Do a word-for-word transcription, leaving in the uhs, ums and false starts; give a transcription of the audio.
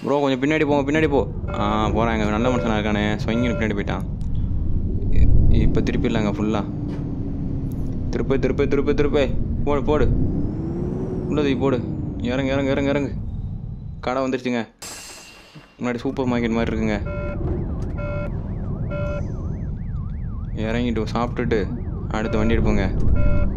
Bro கொஞ்சம் பின்னாடி போங்க, பின்னாடி போ. ஆ போகிறாங்க, நல்ல மனுஷனாக இருக்கானே. சொங்கின்னு பின்னாடி போயிட்டான். இப்போ திருப்பி இல்லைங்க ஃபுல்லாக. திருப்பி திருப்பி திருப்பி திருப்பி போடு போடு, உள்ளது போடு. இறங்கு இறங்கு இறங்கு இறங்கு. கடை வந்துருச்சுங்க. முன்னாடி சூப்பர் மார்க்கெட் மாதிரி இருக்குங்க. இறங்கிட்டு சாப்பிட்டுட்டு அடுத்த வண்டி எடுப்போங்க.